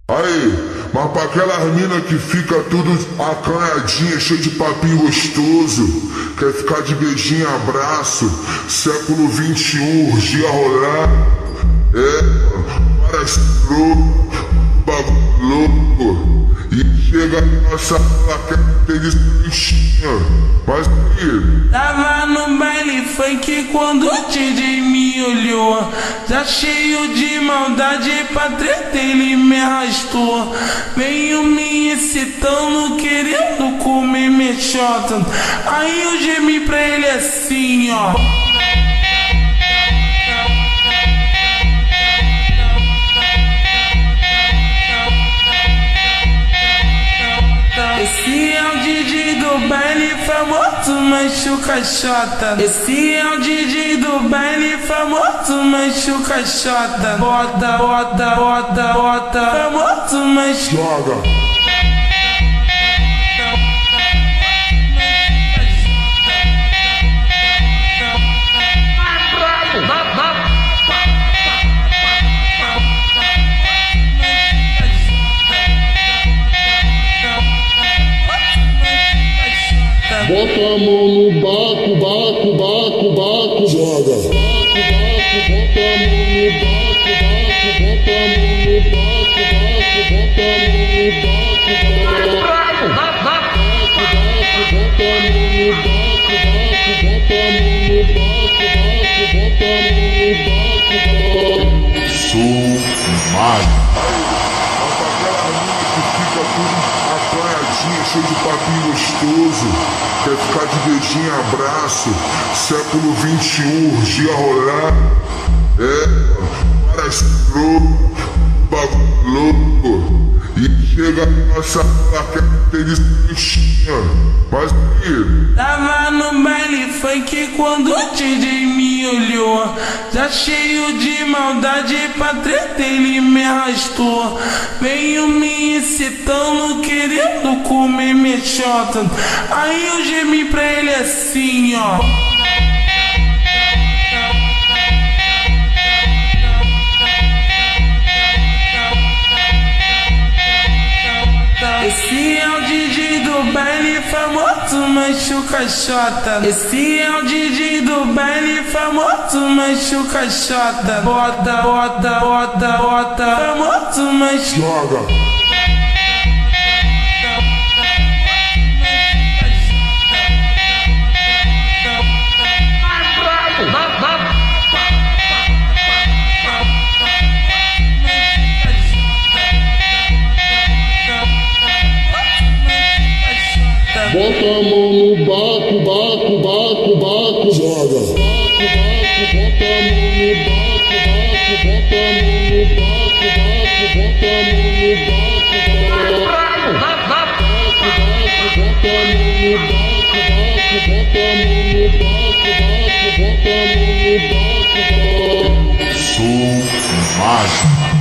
Aí, mas pra aquelas mina que fica tudo acanhadinha, cheio de papinho gostoso, quer ficar de beijinho, abraço, século XXI, urgia rolar, várias loucas, bagulho louco, e chega na nossa placa, tem de tristinha, mas aí... Tava no baile funk quando o DJ me olhou, já cheio de maldade pra treta ele me arrastou, veio me excitando, querendo comer mexota, aí eu gemi pra ele assim, ó. Esse é o DJ do baile famoso, machuca chota. Esse é o DJ do baile famoso, machuca chota. Bota, bota, bota, bota, famoso, machuca. Joga. Bota a mão no baco, baco, baco, baco, joga. Bota a mão no baco, baco, bota a mão no baco, baco, bota a mão no baco, baco, bota a mão no baco, baco, bota a mão no baco, baco, bota a mão no baco, baco. Sou mágico. Fica tudo apanhadinho, cheio de papinho gostoso, quer ficar de beijinho, abraço, século XXI, urgia rolar, várias loucas, bagulho louco, e chega na nossa placa, tem de tristinha, mas aí... Tava no baile funk quando o DJ me olhou, já cheio de maldade pra treta ele me arrastou, veio me excitando, querendo comer mexota, aí eu gemi pra ele assim, ó. Esse é o DJ do baile famoso, machuca chota. Esse é o DJ do baile famoso, machuca chota. Bota, bota, bota, bota, famoso, machuca. Joga. Bota a mão no baco, baco, baco, baco, joga. Bota a mão no baco, baco, bota a mão no baco, baco, bota a mão no baco, bota a mão no baco, baco, bota a mão no baco, baco, bota a mão no baco, baco. Sou mágico.